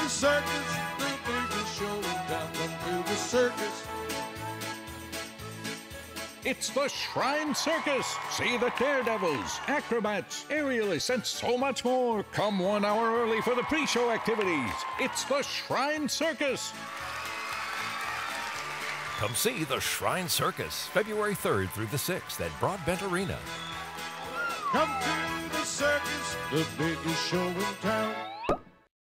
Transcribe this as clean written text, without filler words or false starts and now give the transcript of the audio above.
the circus, the biggest show in town. Come to the circus. It's the Shrine Circus. See the daredevils, acrobats, aerialists, and so much more. Come 1 hour early for the pre-show activities. It's the Shrine Circus. Come see the Shrine Circus, February 3rd through the 6th at Broadbent Arena. Come to the circus, the biggest show in town.